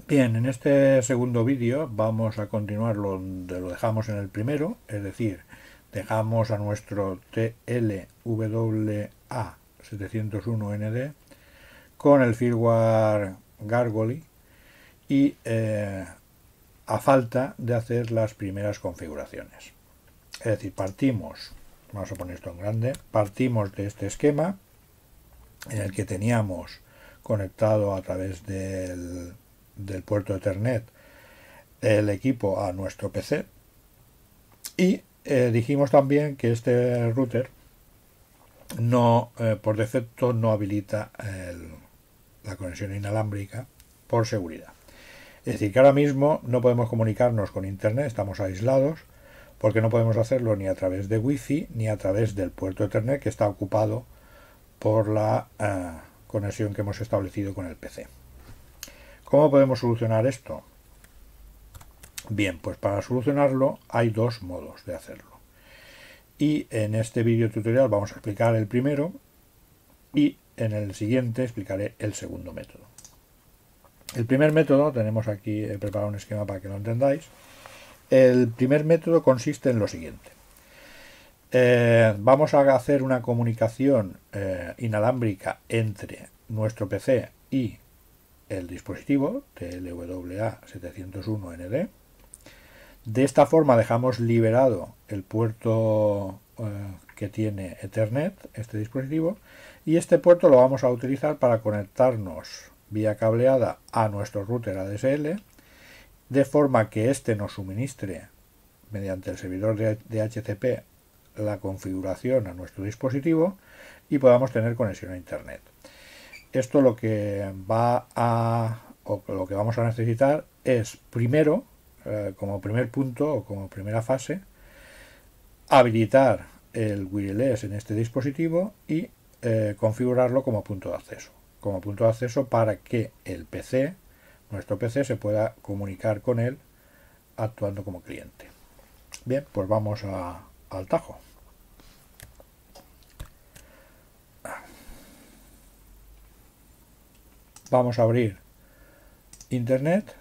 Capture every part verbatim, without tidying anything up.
Bien, en este segundo vídeo vamos a continuar lo donde lo dejamos en el primero, es decir, dejamos a nuestro T L W A setecientos uno N D con el firmware Gargoyle y eh, a falta de hacer las primeras configuraciones. Es decir, partimos, vamos a poner esto en grande, partimos de este esquema en el que teníamos conectado a través del, del puerto Ethernet el equipo a nuestro P C y eh, dijimos también que este router no eh, por defecto no habilita el, la conexión inalámbrica por seguridad. Es decir, que ahora mismo no podemos comunicarnos con internet, estamos aislados porque no podemos hacerlo ni a través de wifi ni a través del puerto Ethernet que está ocupado por la eh, conexión que hemos establecido con el P C. ¿Cómo podemos solucionar esto? Bien, pues para solucionarlo hay dos modos de hacerlo. Y en este vídeo tutorial vamos a explicar el primero y en el siguiente explicaré el segundo método. El primer método, tenemos aquí he preparado un esquema para que lo entendáis. El primer método consiste en lo siguiente. Eh, vamos a hacer una comunicación eh, inalámbrica entre nuestro P C y el dispositivo T L W A setecientos uno N D. De esta forma dejamos liberado el puerto eh, que tiene Ethernet, este dispositivo, y este puerto lo vamos a utilizar para conectarnos vía cableada a nuestro router A D S L, de forma que éste nos suministre mediante el servidor de D H C P la configuración a nuestro dispositivo y podamos tener conexión a internet. Esto lo que va a o lo que vamos a necesitar es primero, eh, como primer punto o como primera fase, habilitar el wireless en este dispositivo y eh, configurarlo como punto de acceso. Como punto de acceso para que el P C, nuestro P C, se pueda comunicar con él actuando como cliente. Bien, pues vamos a, al tajo. Vamos a abrir internet.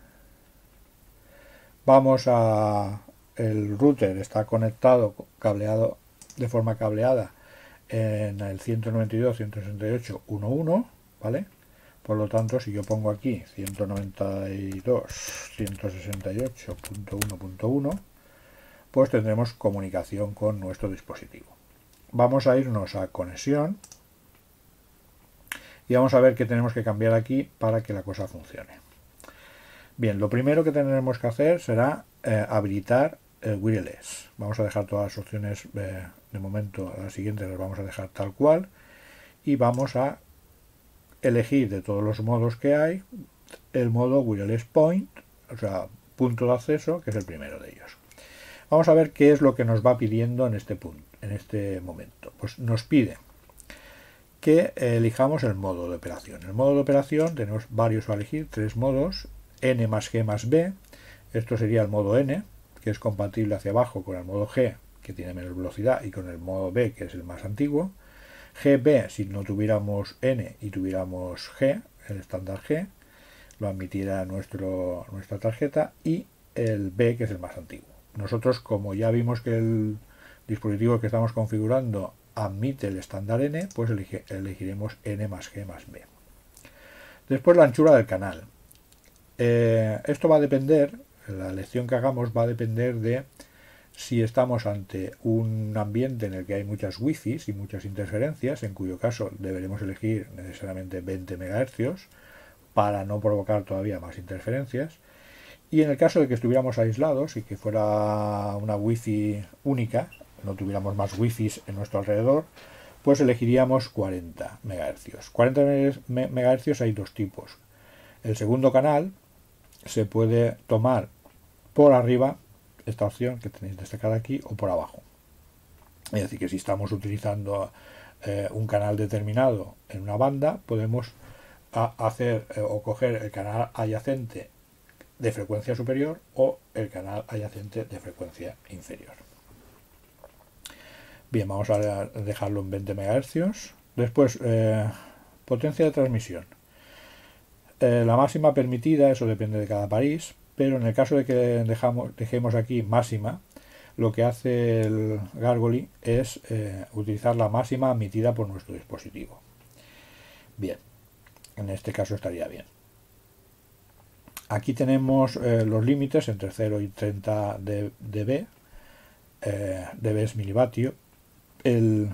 Vamos a el router está conectado cableado de forma cableada en el ciento noventa y dos punto ciento sesenta y ocho punto uno, ¿vale? Por lo tanto, si yo pongo aquí ciento noventa y dos punto ciento sesenta y ocho punto uno punto uno, pues tendremos comunicación con nuestro dispositivo. Vamos a irnos a conexión y vamos a ver qué tenemos que cambiar aquí para que la cosa funcione. Bien, lo primero que tendremos que hacer será eh, habilitar el wireless. Vamos a dejar todas las opciones, eh, de momento a las siguientes las vamos a dejar tal cual y vamos a elegir de todos los modos que hay el modo wireless point, o sea, punto de acceso, que es el primero de ellos. Vamos a ver qué es lo que nos va pidiendo en este punto, en este momento. Pues nos pide que elijamos el modo de operación. El modo de operación tenemos varios a elegir, tres modos: N más G más B. Esto sería el modo N, que es compatible hacia abajo con el modo G, que tiene menos velocidad, y con el modo B, que es el más antiguo. G B, si no tuviéramos N y tuviéramos G, el estándar G, lo admitirá nuestro, nuestra tarjeta, y el B, que es el más antiguo. Nosotros, como ya vimos que el dispositivo que estamos configurando admite el estándar N, pues elige, elegiremos N más G más B. Después, la anchura del canal. Eh, esto va a depender, la elección que hagamos va a depender de si estamos ante un ambiente en el que hay muchas wifi y muchas interferencias, en cuyo caso deberemos elegir necesariamente veinte megahercios para no provocar todavía más interferencias. Y en el caso de que estuviéramos aislados y que fuera una wifi única, no tuviéramos más wifi en nuestro alrededor, pues elegiríamos cuarenta megahercios. cuarenta megahercios hay dos tipos. El segundo canal se puede tomar por arriba, esta opción que tenéis destacada aquí, o por abajo. Es decir, que si estamos utilizando eh, un canal determinado en una banda, podemos a, hacer eh, o coger el canal adyacente de frecuencia superior o el canal adyacente de frecuencia inferior. Bien, vamos a dejarlo en veinte megahercios. Después, eh, potencia de transmisión. Eh, la máxima permitida, eso depende de cada país, pero en el caso de que dejamos, dejemos aquí máxima, lo que hace el Gargoyle es eh, utilizar la máxima admitida por nuestro dispositivo. Bien, en este caso estaría bien. Aquí tenemos eh, los límites entre cero y treinta dB, eh, dB es milivatio. El,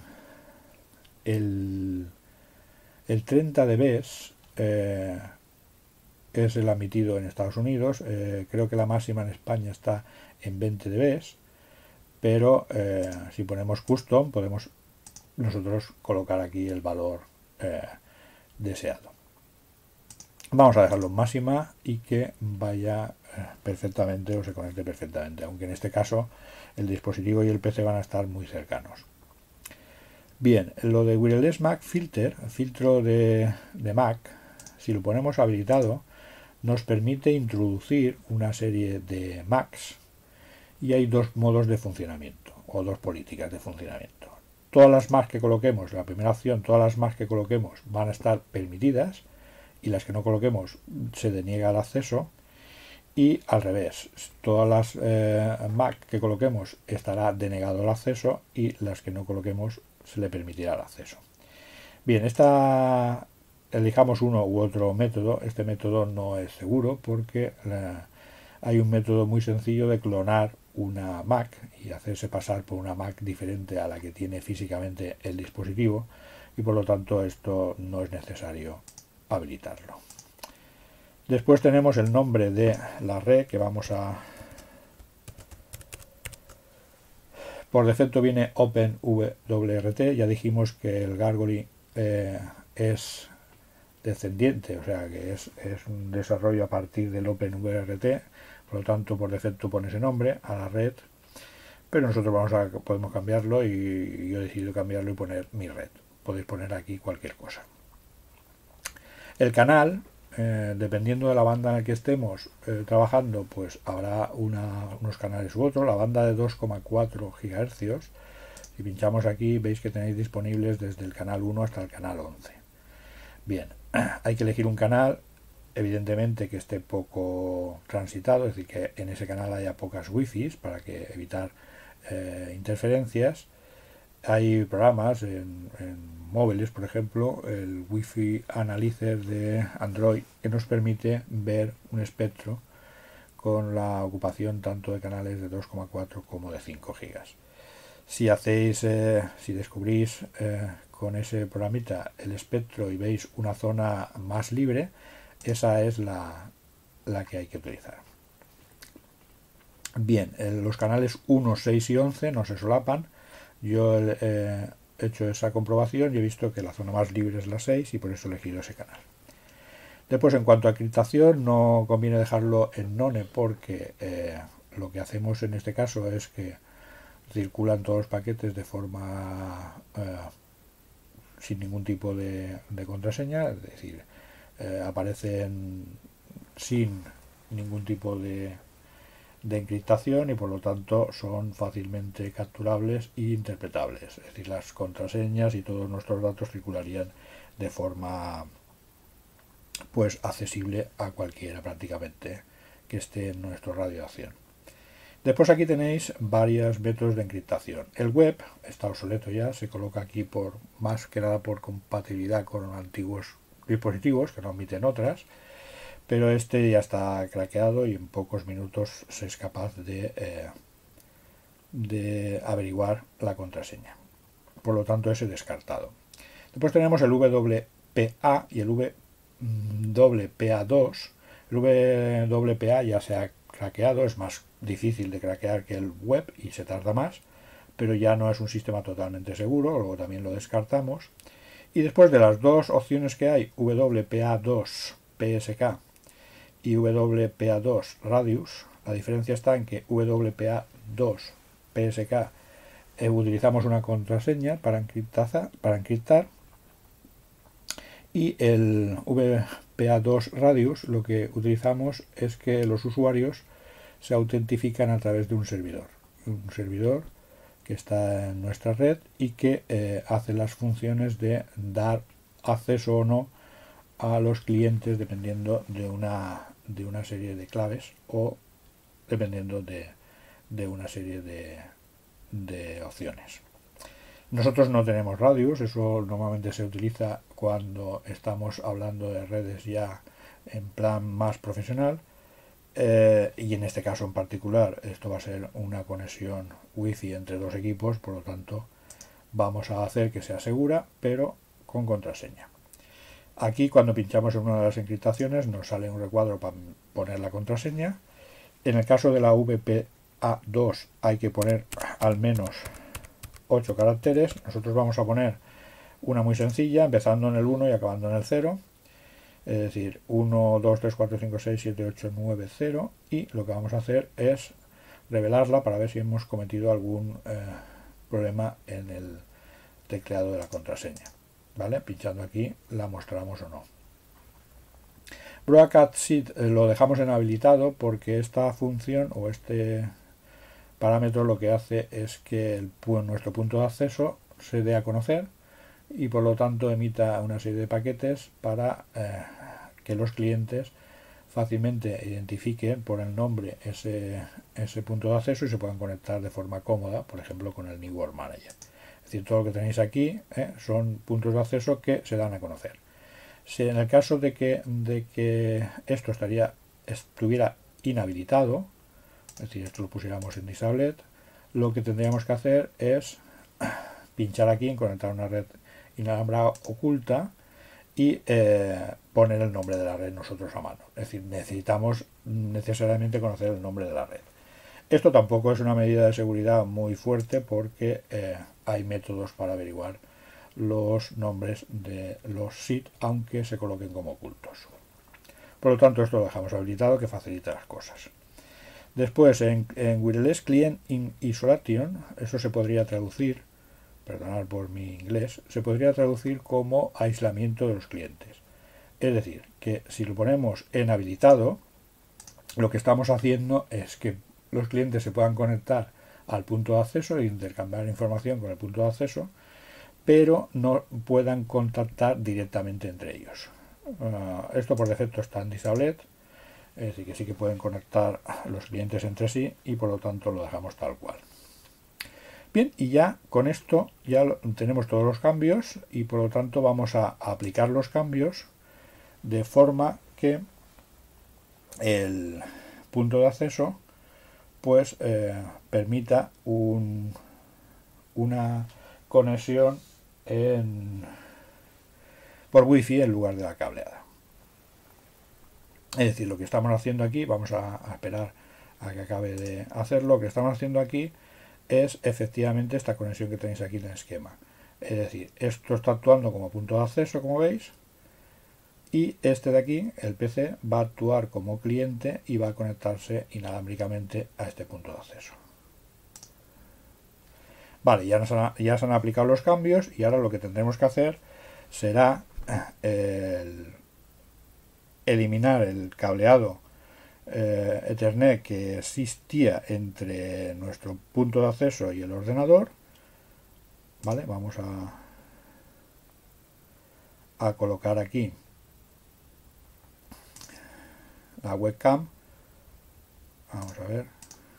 el, el treinta dB eh, es el admitido en Estados Unidos. Eh, creo que la máxima en España está en veinte dB, pero eh, si ponemos custom podemos nosotros colocar aquí el valor eh, deseado. Vamos a dejarlo en máxima y que vaya perfectamente o se conecte perfectamente, aunque en este caso el dispositivo y el P C van a estar muy cercanos. Bien, lo de Wireless Mac Filter, el filtro de, de Mac, si lo ponemos habilitado, nos permite introducir una serie de Macs y hay dos modos de funcionamiento o dos políticas de funcionamiento. Todas las Macs que coloquemos, la primera opción, todas las Macs que coloquemos van a estar permitidas y las que no coloquemos se deniega el acceso, y al revés, todas las eh, Mac que coloquemos estará denegado el acceso y las que no coloquemos se le permitirá el acceso. Bien, esta elijamos uno u otro método. Este método no es seguro porque la, hay un método muy sencillo de clonar una Mac y hacerse pasar por una Mac diferente a la que tiene físicamente el dispositivo, y por lo tanto esto no es necesario habilitarlo. Después tenemos el nombre de la red que vamos a... Por defecto viene OpenWRT. Ya dijimos que el Gargoyle eh, es descendiente, o sea que es, es un desarrollo a partir del OpenWRT, por lo tanto por defecto pone ese nombre a la red, pero nosotros vamos a, podemos cambiarlo y yo he decidido cambiarlo y poner mi red. Podéis poner aquí cualquier cosa. El canal, eh, dependiendo de la banda en la que estemos eh, trabajando, pues habrá una, unos canales u otros. La banda de dos coma cuatro gigahercios, si pinchamos aquí veis que tenéis disponibles desde el canal uno hasta el canal once. Bien, hay que elegir un canal, evidentemente que esté poco transitado, es decir, que en ese canal haya pocas wifi para que evitar eh, interferencias. Hay programas en, en móviles, por ejemplo, el Wi-Fi Analyzer de Android, que nos permite ver un espectro con la ocupación tanto de canales de dos coma cuatro como de cinco gigas. Si hacéis, eh, si descubrís eh, con ese programita el espectro y veis una zona más libre, esa es la, la que hay que utilizar. Bien, eh, los canales uno, seis y once no se solapan. Yo eh, he hecho esa comprobación y he visto que la zona más libre es la seis y por eso he elegido ese canal. Después, en cuanto a encriptación, no conviene dejarlo en none porque eh, lo que hacemos en este caso es que circulan todos los paquetes de forma eh, sin ningún tipo de, de contraseña, es decir, eh, aparecen sin ningún tipo de de encriptación y por lo tanto son fácilmente capturables e interpretables, es decir, las contraseñas y todos nuestros datos circularían de forma pues accesible a cualquiera prácticamente que esté en nuestro radio de acción. Después aquí tenéis varios métodos de encriptación. El web está obsoleto ya, se coloca aquí por más que nada por compatibilidad con antiguos dispositivos que no admiten otras, pero este ya está craqueado y en pocos minutos se es capaz de, eh, de averiguar la contraseña. Por lo tanto, ese descartado. Después tenemos el W P A y el W P A dos. El W P A ya se ha craqueado, es más difícil de craquear que el web y se tarda más, pero ya no es un sistema totalmente seguro, luego también lo descartamos. Y después de las dos opciones que hay, W P A dos P S K y W P A dos Radius, la diferencia está en que W P A dos P S K eh, utilizamos una contraseña para encriptar, para encriptar y el W P A dos Radius lo que utilizamos es que los usuarios se autentifican a través de un servidor, un servidor que está en nuestra red y que eh, hace las funciones de dar acceso o no a los clientes dependiendo de una, de una serie de claves o dependiendo de, de una serie de, de opciones. Nosotros no tenemos radius, eso normalmente se utiliza cuando estamos hablando de redes ya en plan más profesional, eh, y en este caso en particular esto va a ser una conexión wifi entre dos equipos, por lo tanto vamos a hacer que sea segura pero con contraseña. Aquí cuando pinchamos en una de las encriptaciones nos sale un recuadro para poner la contraseña. En el caso de la V P A dos hay que poner al menos ocho caracteres. Nosotros vamos a poner una muy sencilla, empezando en el uno y acabando en el cero. Es decir, uno, dos, tres, cuatro, cinco, seis, siete, ocho, nueve, cero. Y lo que vamos a hacer es revelarla para ver si hemos cometido algún eh, problema en el tecleado de la contraseña. ¿Vale? Pinchando aquí la mostramos o no. Broadcast Seed eh, lo dejamos en habilitado porque esta función o este parámetro lo que hace es que el, nuestro punto de acceso se dé a conocer y por lo tanto emita una serie de paquetes para eh, que los clientes fácilmente identifiquen por el nombre ese, ese punto de acceso y se puedan conectar de forma cómoda, por ejemplo con el New World Manager. Es decir, todo lo que tenéis aquí eh, son puntos de acceso que se dan a conocer. Si en el caso de que, de que esto estaría, estuviera inhabilitado, es decir, esto lo pusiéramos en Disabled, lo que tendríamos que hacer es pinchar aquí en conectar una red inalámbrica oculta y eh, poner el nombre de la red nosotros a mano. Es decir, necesitamos necesariamente conocer el nombre de la red. Esto tampoco es una medida de seguridad muy fuerte porque eh, hay métodos para averiguar los nombres de los S I D aunque se coloquen como ocultos. Por lo tanto, esto lo dejamos habilitado, que facilita las cosas. Después, en, en Wireless Client in Isolation, eso se podría traducir, perdonad por mi inglés, se podría traducir como aislamiento de los clientes. Es decir, que si lo ponemos en habilitado, lo que estamos haciendo es que los clientes se puedan conectar al punto de acceso e intercambiar información con el punto de acceso, pero no puedan contactar directamente entre ellos. Uh, esto por defecto está en Disabled, es decir, que sí que pueden conectar los clientes entre sí y por lo tanto lo dejamos tal cual. Bien, y ya con esto ya tenemos todos los cambios y por lo tanto vamos a aplicar los cambios de forma que el punto de acceso pues eh, permita un, una conexión en, por wifi en lugar de la cableada. Es decir, lo que estamos haciendo aquí, vamos a, a esperar a que acabe de hacerlo, lo que estamos haciendo aquí es efectivamente esta conexión que tenéis aquí en el esquema. Es decir, esto está actuando como punto de acceso, como veis, y este de aquí, el P C, va a actuar como cliente y va a conectarse inalámbricamente a este punto de acceso. Vale, ya, nos han, ya se han aplicado los cambios y ahora lo que tendremos que hacer será el, eliminar el cableado eh, Ethernet que existía entre nuestro punto de acceso y el ordenador. Vale, vamos a, a colocar aquí la webcam. Vamos a ver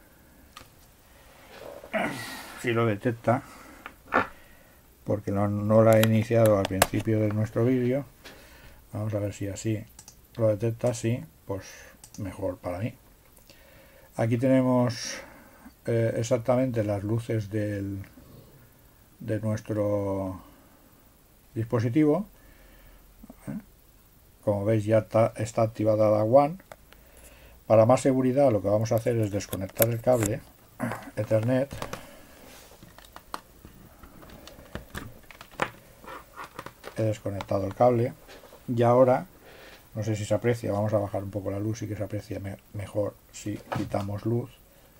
si lo detecta, porque no, no la he iniciado al principio de nuestro vídeo. Vamos a ver si así lo detecta. Sí, pues mejor para mí. Aquí tenemos eh, exactamente las luces del, de nuestro dispositivo. ¿Eh? Como veis ya está, está activada la WAN. Para más seguridad lo que vamos a hacer es desconectar el cable Ethernet. He desconectado el cable y ahora, no sé si se aprecia, vamos a bajar un poco la luz y que se aprecie me mejor si quitamos luz.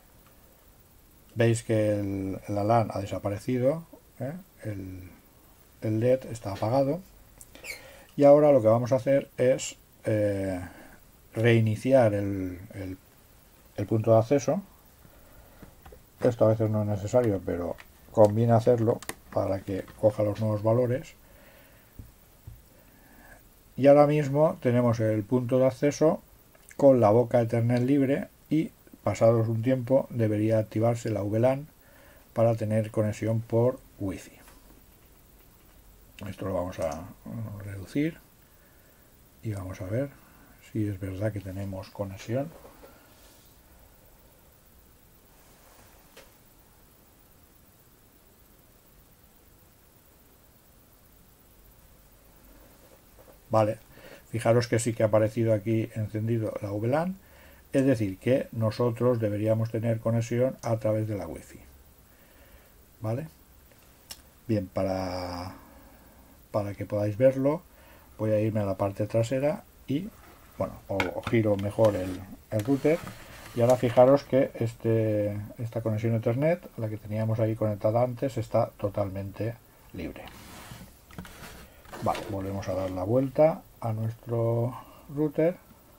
Veis que el, la LAN ha desaparecido, ¿eh? el, el L E D está apagado y ahora lo que vamos a hacer es eh, reiniciar el, el, el punto de acceso. Esto a veces no es necesario, pero conviene hacerlo para que coja los nuevos valores. y ahora mismo tenemos el punto de acceso con la boca Ethernet libre y pasados un tiempo debería activarse la V LAN para tener conexión por Wi-Fi. Esto lo vamos a reducir y vamos a ver si es verdad que tenemos conexión. Vale, fijaros que sí que ha aparecido aquí encendido la V LAN, es decir, que nosotros deberíamos tener conexión a través de la Wi-Fi. Vale, bien, para, para que podáis verlo, voy a irme a la parte trasera y, bueno, o, o giro mejor el, el router. Y ahora fijaros que este, esta conexión a Ethernet, la que teníamos ahí conectada antes, está totalmente libre. Vale, volvemos a dar la vuelta a nuestro router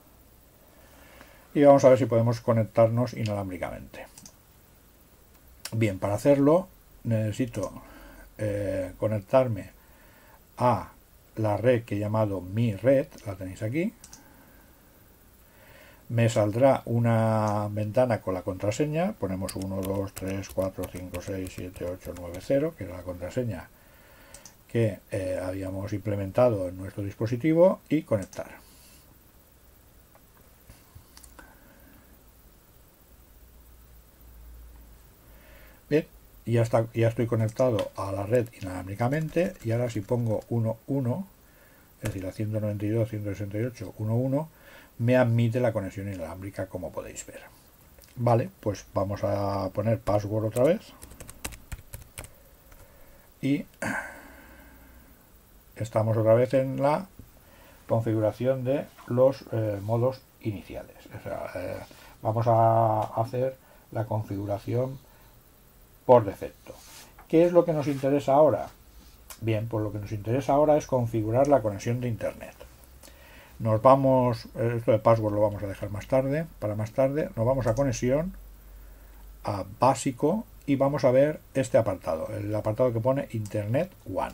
y vamos a ver si podemos conectarnos inalámbricamente. Bien, para hacerlo necesito eh, conectarme a la red que he llamado mi red, la tenéis aquí. Me saldrá una ventana con la contraseña, ponemos uno, dos, tres, cuatro, cinco, seis, siete, ocho, nueve, cero, que era la contraseña que eh, habíamos implementado en nuestro dispositivo, y conectar. Bien, ya, está, ya estoy conectado a la red inalámbricamente, y ahora si pongo uno, uno, es decir, a ciento noventa y dos, ciento sesenta y ocho, uno, uno, me admite la conexión inalámbrica, como podéis ver. Vale, pues vamos a poner password otra vez y estamos otra vez en la configuración de los eh, modos iniciales. O sea, eh, vamos a hacer la configuración por defecto. ¿Qué es lo que nos interesa ahora? Bien, pues lo que nos interesa ahora es configurar la conexión de internet. Nos vamos, esto de password lo vamos a dejar más tarde, para más tarde, nos vamos a conexión, a básico, y vamos a ver este apartado, el apartado que pone Internet One.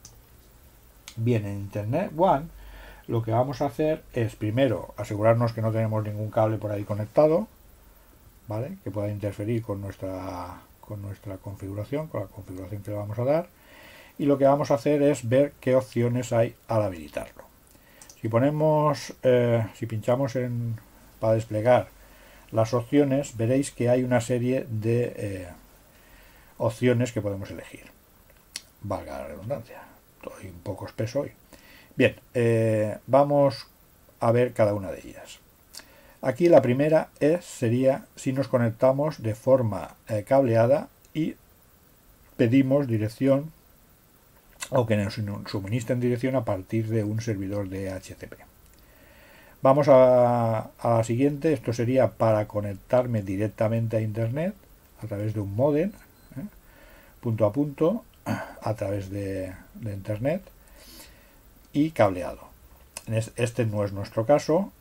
Bien, en Internet One lo que vamos a hacer es primero asegurarnos que no tenemos ningún cable por ahí conectado, ¿vale?, que pueda interferir con nuestra, con nuestra configuración, con la configuración que le vamos a dar, y lo que vamos a hacer es ver qué opciones hay al habilitarlo. Si ponemos, eh, si pinchamos en para desplegar las opciones, veréis que hay una serie de eh, opciones que podemos elegir. Valga la redundancia, estoy un poco espeso hoy. Bien, eh, vamos a ver cada una de ellas. Aquí la primera es, sería si nos conectamos de forma eh, cableada y pedimos dirección, o que nos suministren dirección a partir de un servidor de D H C P. Vamos a, a la siguiente. Esto sería para conectarme directamente a internet a través de un módem, ¿eh?, punto a punto, a través de, de internet y cableado. Este no es nuestro caso.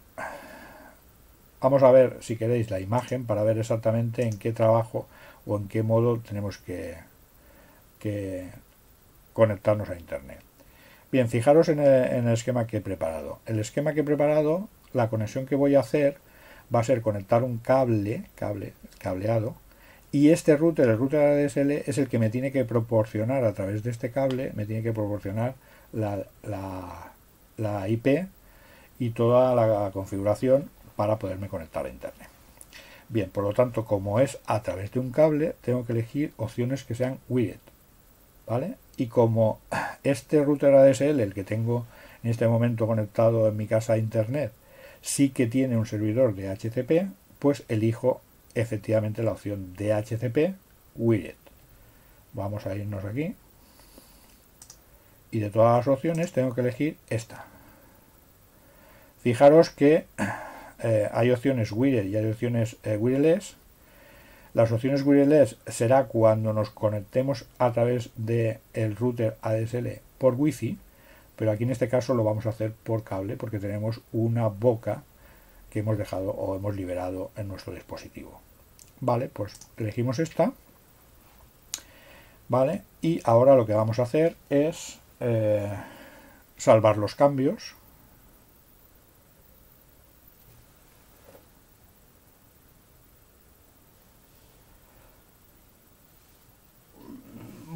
Vamos a ver, si queréis, la imagen para ver exactamente en qué trabajo o en qué modo tenemos que, que conectarnos a internet. Bien, fijaros en el, en el esquema que he preparado. El esquema que he preparado, la conexión que voy a hacer va a ser conectar un cable, cable cableado, y este router, el router A D S L, es el que me tiene que proporcionar, a través de este cable, me tiene que proporcionar la, la, la I P y toda la configuración para poderme conectar a internet. Bien, por lo tanto, como es a través de un cable, tengo que elegir opciones que sean wired, ¿vale? Y como este router A D S L, el que tengo en este momento conectado en mi casa a internet, sí que tiene un servidor de D H C P, pues elijo efectivamente la opción D H C P wired. Vamos a irnos aquí y de todas las opciones tengo que elegir esta. Fijaros que eh, hay opciones wired y hay opciones eh, wireless. Las opciones wireless será cuando nos conectemos a través del router A D S L por Wi-Fi, pero aquí en este caso lo vamos a hacer por cable porque tenemos una boca que hemos dejado o hemos liberado en nuestro dispositivo. Vale, pues elegimos esta. Vale, y ahora lo que vamos a hacer es eh, salvar los cambios.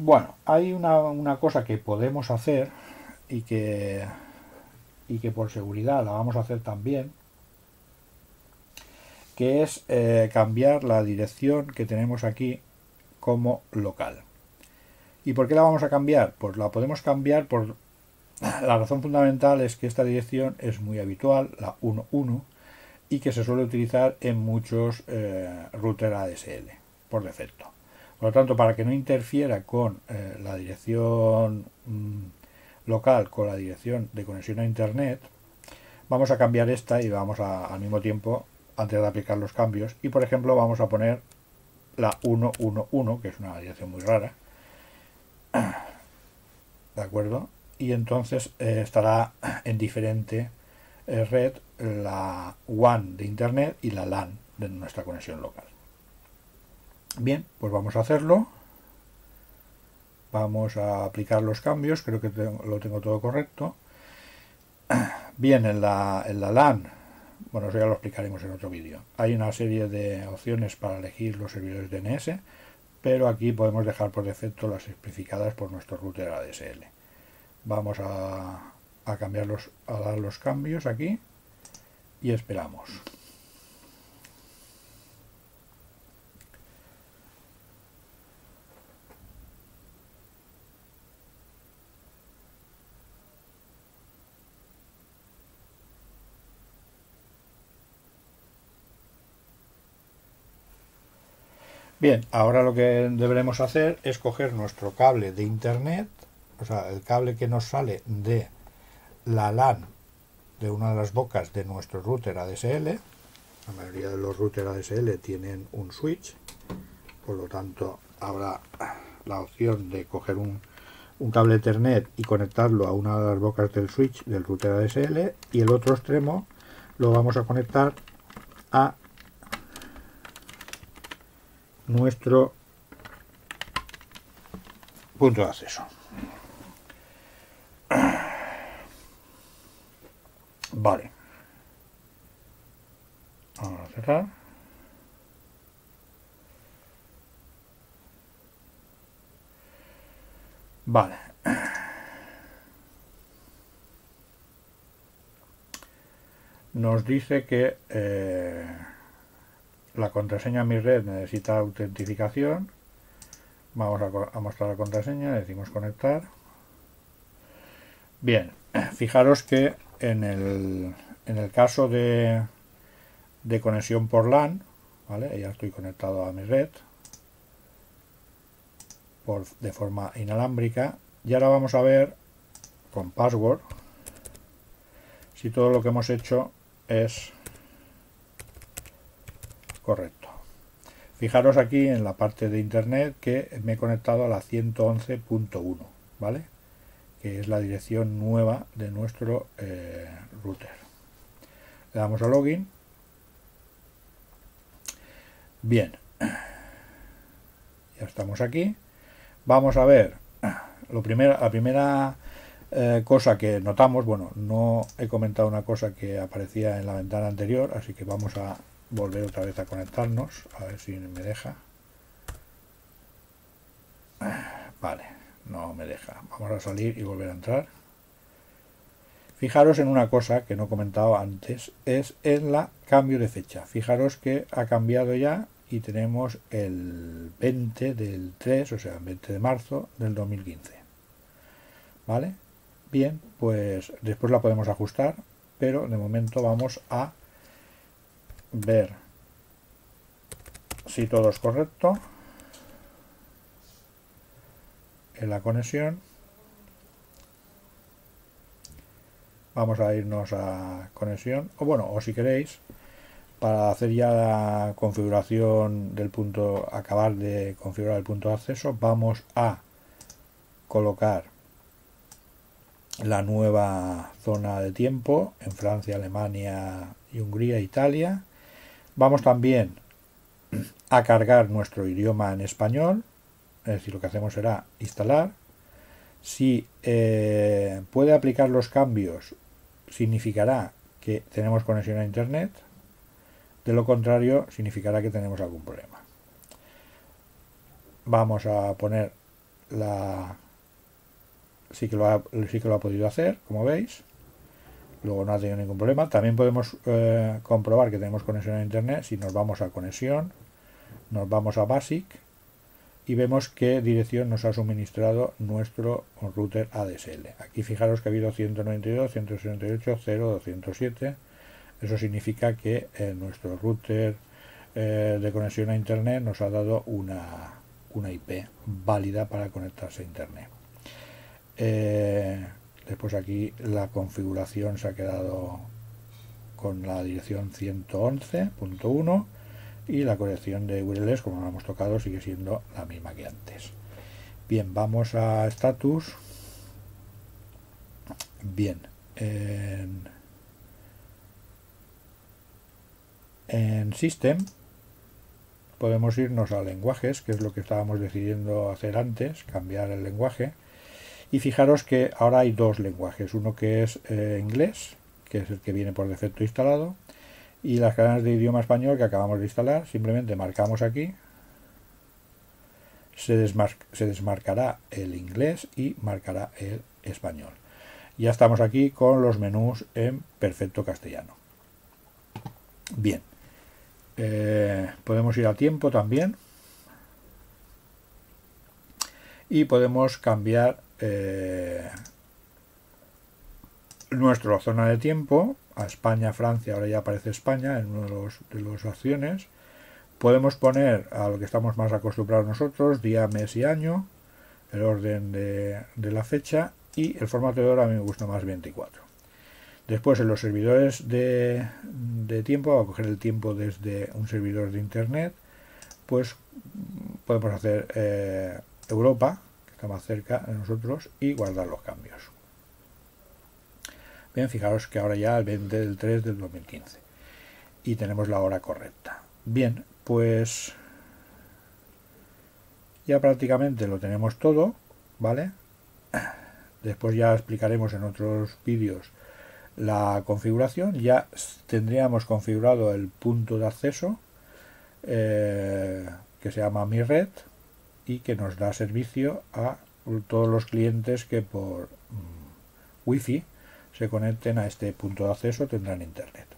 Bueno, hay una, una cosa que podemos hacer y que, y que por seguridad la vamos a hacer también, que es eh, cambiar la dirección que tenemos aquí como local. ¿Y por qué la vamos a cambiar? Pues la podemos cambiar por... La razón fundamental es que esta dirección es muy habitual, la uno uno, y que se suele utilizar en muchos eh, routers A D S L por defecto. Por lo tanto, para que no interfiera con eh, la dirección mmm, local con la dirección de conexión a internet, vamos a cambiar esta y vamos a, al mismo tiempo, antes de aplicar los cambios, y por ejemplo vamos a poner la uno uno uno, que es una dirección muy rara, ¿de acuerdo? Y entonces eh, estará en diferente eh, red la WAN de internet y la LAN de nuestra conexión local. Bien, pues vamos a hacerlo. Vamos a aplicar los cambios, creo que tengo, lo tengo todo correcto. Bien, en la, en la LAN, bueno, eso ya lo explicaremos en otro vídeo. Hay una serie de opciones para elegir los servidores D N S, pero aquí podemos dejar por defecto las especificadas por nuestro router A D S L. Vamos a, a cambiarlos, a dar los cambios aquí y esperamos. Bien, ahora lo que deberemos hacer es coger nuestro cable de internet, o sea, el cable que nos sale de la LAN de una de las bocas de nuestro router A D S L. La mayoría de los routers A D S L tienen un switch, por lo tanto habrá la opción de coger un, un cable Ethernet y conectarlo a una de las bocas del switch del router A D S L, y el otro extremo lo vamos a conectar a nuestro punto de acceso. Vale. Vamos a cerrar. Vale. Nos dice que eh, la contraseña Mi Red necesita autentificación. Vamos a, a mostrar la contraseña, decimos conectar. Bien, fijaros que en el, en el caso de, de conexión por LAN, ¿vale? Ya estoy conectado a mi red por, de forma inalámbrica, y ahora vamos a ver con password si todo lo que hemos hecho es correcto. Fijaros aquí en la parte de internet que me he conectado a la ciento once punto uno, ¿vale? Que es la dirección nueva de nuestro eh, router. Le damos a login. Bien, ya estamos aquí. Vamos a ver lo primero, la primera eh, cosa que notamos. Bueno, no he comentado una cosa que aparecía en la ventana anterior, así que vamos a volver otra vez a conectarnos, a ver si me deja. Vale, no me deja. Vamos a salir y volver a entrar. Fijaros en una cosa que no he comentado antes, es en la cambio de fecha. Fijaros que ha cambiado ya y tenemos el veinte del tres, o sea, veinte de marzo del dos mil quince. ¿Vale? Bien, pues después la podemos ajustar, pero de momento vamos a ver si todo es correcto en la conexión. Vamos a irnos a conexión, o bueno, o si queréis, para hacer ya la configuración del punto, acabar de configurar el punto de acceso, vamos a colocar la nueva zona de tiempo en Francia, Alemania y Hungría, Italia. Vamos también a cargar nuestro idioma en español, es decir, lo que hacemos será instalar. Si eh, puede aplicar los cambios, significará que tenemos conexión a internet. De lo contrario, significará que tenemos algún problema. Vamos a poner la sí que lo ha, sí que lo ha podido hacer, como veis. Luego no ha tenido ningún problema. También podemos eh, comprobar que tenemos conexión a internet si nos vamos a conexión, nos vamos a Basic y vemos qué dirección nos ha suministrado nuestro router A D S L. Aquí fijaros que ha habido ciento noventa y dos, ciento sesenta y ocho, cero, doscientos siete. Eso significa que eh, nuestro router eh, de conexión a internet nos ha dado una, una I P válida para conectarse a internet. Eh, después aquí la configuración se ha quedado con la dirección ciento once punto uno y la conexión de wireless, como lo hemos tocado, sigue siendo la misma que antes. Bien, vamos a status. Bien, en, en system podemos irnos a lenguajes, que es lo que estábamos decidiendo hacer antes, cambiar el lenguaje. Y fijaros que ahora hay dos lenguajes, uno que es eh, inglés, que es el que viene por defecto instalado, y las cadenas de idioma español que acabamos de instalar. Simplemente marcamos aquí, se, desmar se desmarcará el inglés y marcará el español. Ya estamos aquí con los menús en perfecto castellano. Bien, eh, podemos ir a tiempo también y podemos cambiar eh, nuestra zona de tiempo a España, Francia. Ahora ya aparece España en una de, los, de las opciones. Podemos poner a lo que estamos más acostumbrados nosotros, día, mes y año, el orden de, de la fecha, y el formato de hora a mí me gusta más veinticuatro. Después en los servidores de, de tiempo, vamos a coger el tiempo desde un servidor de internet, pues podemos hacer eh, Europa, que está más cerca de nosotros, y guardar los cambios. Bien, fijaros que ahora ya el veinte del tres del dos mil quince y tenemos la hora correcta. Bien, pues ya prácticamente lo tenemos todo, ¿vale? Después ya explicaremos en otros vídeos la configuración. Ya tendríamos configurado el punto de acceso eh, que se llama Mi Red y que nos da servicio a todos los clientes que por mm, wifi se conecten a este punto de acceso, tendrán internet.